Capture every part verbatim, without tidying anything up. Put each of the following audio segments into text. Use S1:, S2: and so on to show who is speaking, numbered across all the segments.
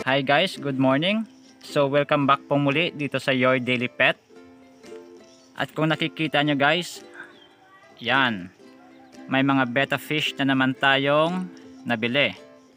S1: Hi guys, good morning. So welcome back po muli dito sa Your Daily Pet. At kung nakikita nyo guys, yan, may mga betta fish na naman tayong nabili.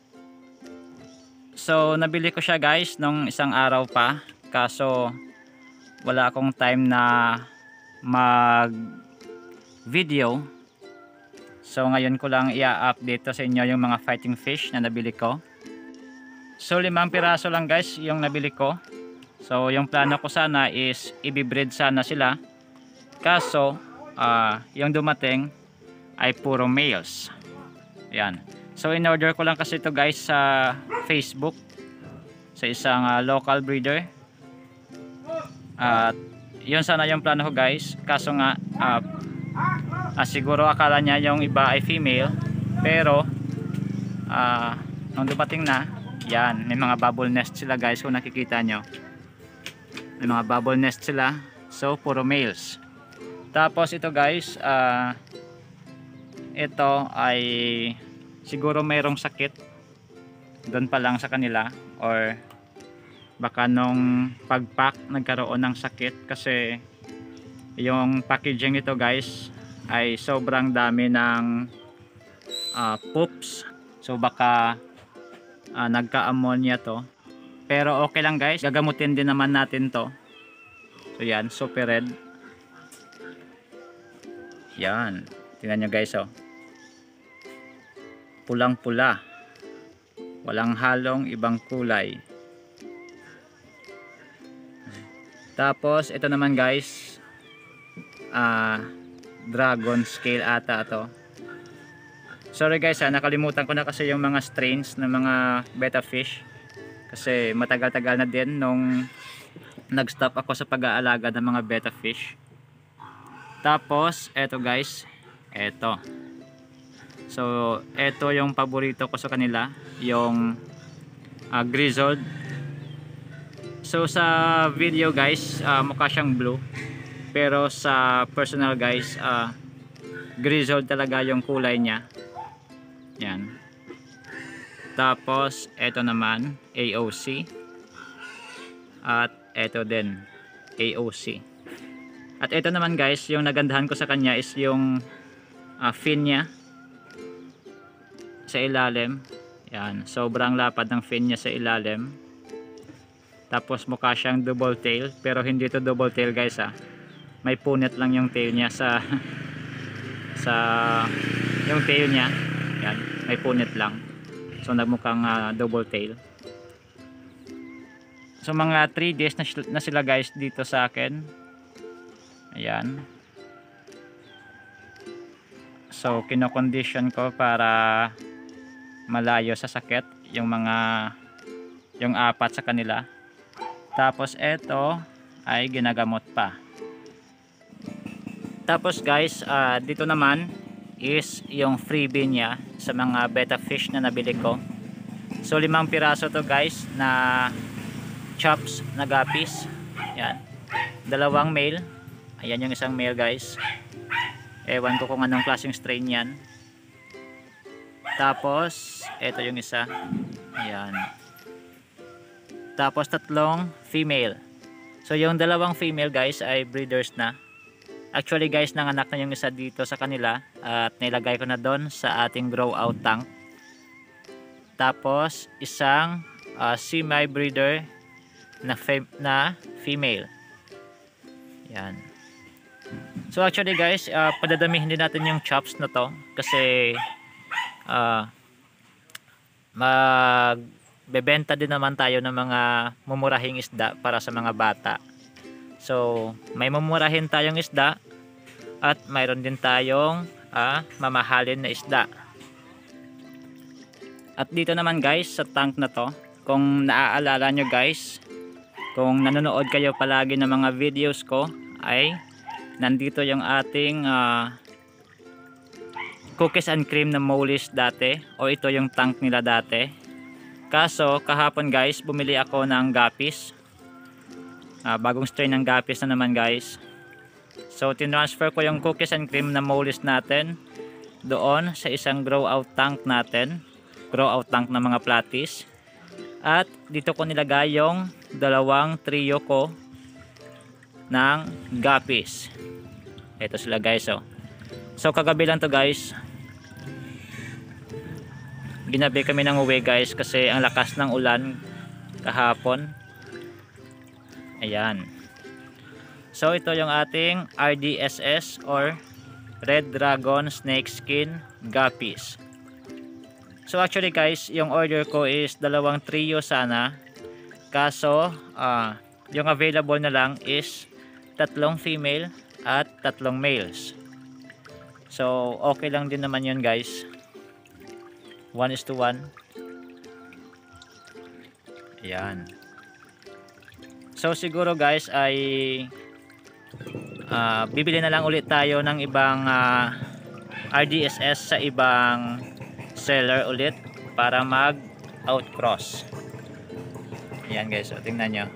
S1: So nabili ko siya guys nung isang araw pa, kaso wala akong time na mag video. So ngayon ko lang i-update sa inyo yung mga fighting fish na nabili ko. So limang piraso lang guys yung nabili ko. So yung plano ko sana is i-breed sana sila. Kaso uh, yung dumating ay puro males. Yan. So in order ko lang kasi ito guys sa Facebook sa isang uh, local breeder. At uh, yun sana yung plano ko guys. Kaso nga uh, uh, siguro akala niya yung iba ay female. Pero uh, nung dumating na, yan, may mga bubble nest sila guys kung nakikita nyo. May mga bubble nest sila. So puro males. Tapos ito guys, uh, ito ay siguro mayroong sakit doon pa lang sa kanila, or baka nung pagpack nagkaroon ng sakit, kasi yung packaging ito guys ay sobrang dami ng uh, poops. So baka Uh, nagka-ammonia to, pero okay lang guys, gagamutin din naman natin to. So yan, super red. Yan, tingnan nyo guys, oh, pulang pula, walang halong ibang kulay. Tapos ito naman guys, uh, dragon scale ata to. Sorry guys ha, nakalimutan ko na kasi yung mga strains ng mga betta fish, kasi matagal-tagal na din nung nag-stop ako sa pag-aalaga ng mga betta fish. Tapos eto guys, eto. So eto yung paborito ko sa kanila, yung uh, grizzled. So sa video guys, uh, mukha siyang blue, pero sa personal guys, uh, grizzled talaga yung kulay niya. Yan. Tapos ito naman A O C, at ito din A O C. At ito naman guys, yung nagandahan ko sa kanya is yung uh, fin niya sa ilalim. Yan, sobrang lapad ng fin niya sa ilalim. Tapos mukha siyang double tail, pero hindi to double tail guys ha. May punit lang yung tail niya sa sa yung tail niya. Yan, may punit lang. So nagmukhang uh, double tail. So mga three days na, na sila guys dito sa akin. Ayan. So kino-condition ko para malayo sa sakit yung mga yung apat sa kanila. Tapos eto ay ginagamot pa. Tapos guys, uh, dito naman is yung freebie niya sa mga betta fish na nabili ko. So limang piraso to guys na chops na guppies. Yan, dalawang male. Ayan yung isang male guys, ewan ko kung anong klaseng strain yan. Tapos ito yung isa. Ayan. Tapos tatlong female. So yung dalawang female guys ay breeders na. Actually guys, nanganak na yung isa dito sa kanila at nilagay ko na doon sa ating grow out tank. Tapos isang uh, semi breeder na, fem na female. Yan. So actually guys, uh, padadamihin din natin yung chops na to, kasi uh, magbebenta din naman tayo ng mga mumurahing isda para sa mga bata. So may mumurahin tayong isda at mayroon din tayong ah, mamahalin na isda. At dito naman guys sa tank na to, kung naaalala nyo guys, kung nanonood kayo palagi ng mga videos ko, ay nandito yung ating ah, cookies and cream na mollies dati, o ito yung tank nila dati. Kaso kahapon guys, bumili ako ng guppies. Uh, bagong strain ng guppies na naman guys. So tinransfer ko yung cookies and cream na mollies natin doon sa isang grow out tank natin, grow out tank ng mga platies. At dito ko nilagay yung dalawang trio ko ng guppies. Ito sila guys, oh. So kagabi lang to guys. Ginabi kami ng uwi guys kasi ang lakas ng ulan kahapon. Ayan. So ito yung ating R D S S or Red Dragon Snakeskin Guppies. So actually guys, yung order ko is dalawang trio sana. Kaso uh, yung available na lang is tatlong female at tatlong males. So okay lang din naman yun guys. one is to one. Ayan. So siguro guys ay uh, bibili na lang ulit tayo ng ibang uh, R D S S sa ibang seller ulit para mag outcross. Ayan guys, so tingnan nyo.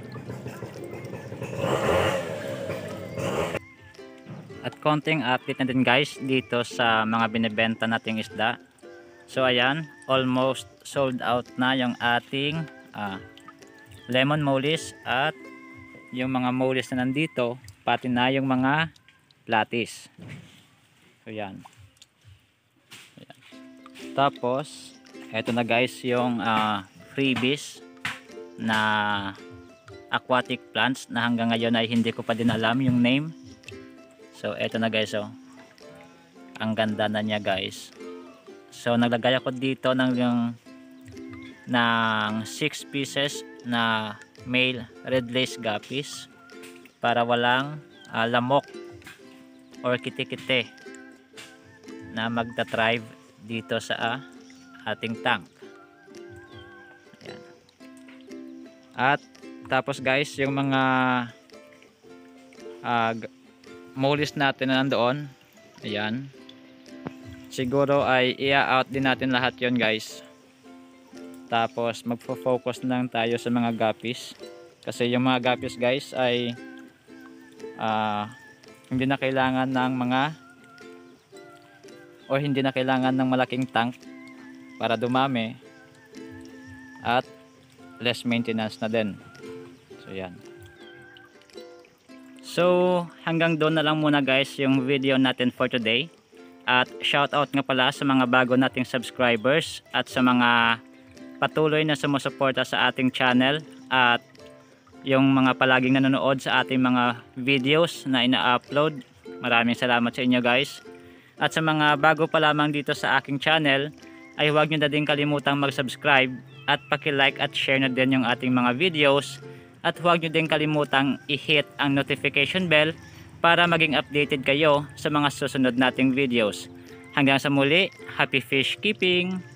S1: At konting update na din guys dito sa mga binibenta nating isda. So ayan, almost sold out na yung ating uh, lemon mollies at yung mga mollies na nandito, pati na yung mga latis. So yan. Ayan. Tapos eto na guys yung uh, freebies na aquatic plants na hanggang ngayon ay hindi ko pa din alam yung name. So eto na guys, oh. Ang ganda na niya guys. So naglagay ako dito ng yung ng six pieces na male red lace guppies para walang uh, lamok or kiti-kiti na magta-thrive dito sa uh, ating tank. Ayan. At tapos guys, yung mga uh, mollies natin na nandoon, ayan, siguro ay i-out din natin lahat yon guys. Tapos magfo-focus lang tayo sa mga guppies kasi yung mga guppies guys ay uh, hindi na kailangan ng mga o hindi na kailangan ng malaking tank para dumami at less maintenance na din. So yan. So hanggang doon na lang muna guys yung video natin for today. At shout out nga pala sa mga bago nating subscribers at sa mga patuloy na sumusuporta sa ating channel at yung mga palaging nanonood sa ating mga videos na ina-upload. Maraming salamat sa inyo guys. At sa mga bago pa lamang dito sa aking channel ay huwag nyo na din kalimutang mag-subscribe at paki-like at share na din yung ating mga videos. At huwag nyo din kalimutang i-hit ang notification bell para maging updated kayo sa mga susunod nating videos. Hanggang sa muli, happy fish keeping!